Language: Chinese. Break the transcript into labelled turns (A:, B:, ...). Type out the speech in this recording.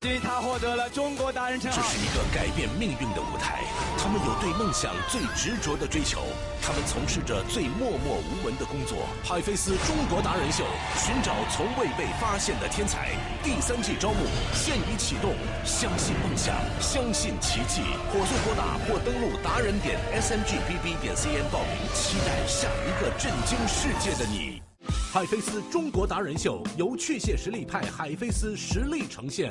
A: 他获得了中国达人称号。
B: 这是一个改变命运的舞台，他们有对梦想最执着的追求，他们从事着最默默无闻的工作。海飞丝中国达人秀，寻找从未被发现的天才，第3季招募现已启动，相信梦想，相信奇迹。火速拨打或登录达人点 smgbb.cn 报名，期待下一个震惊世界的你。海飞丝中国达人秀由确蟹实力派海飞丝实力呈现。